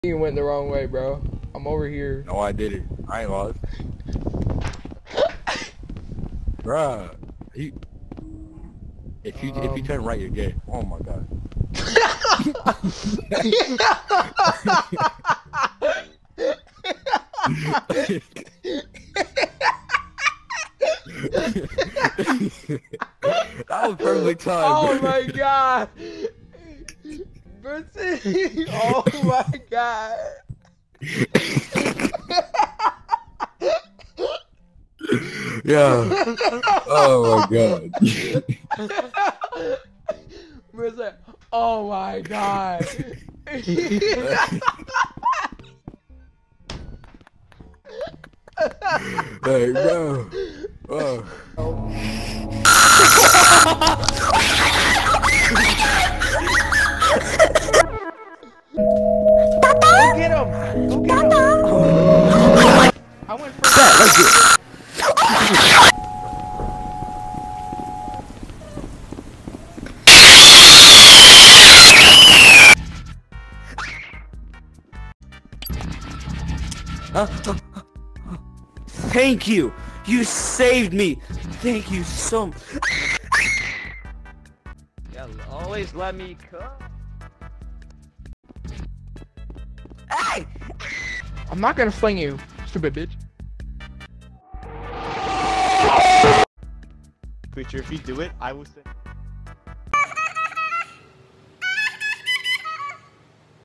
You went the wrong way, bro. I'm over here. No, I did it. I ain't lost. Bruh. If you turn right, you're gay. Oh my god. That was perfect time. Oh my god. Britson. Oh my god. Yeah. Oh my god. Britson. Oh my god. Hey, bro. Oh. Go get him! Go get him! I went first. Let's do it. Thank you! You saved me! Thank you so much! Yeah, always let me cook. Hey! I'm not gonna fling you, stupid bitch. Creature, if you do it, I will say.